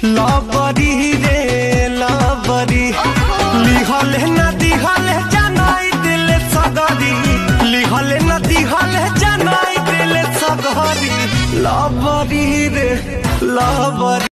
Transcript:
लबरी रे लबरी लिहल न दिहल जनाई दिल सगरी लिहल न दिहल जनाई दिल सगरी लबरी रे लबरी।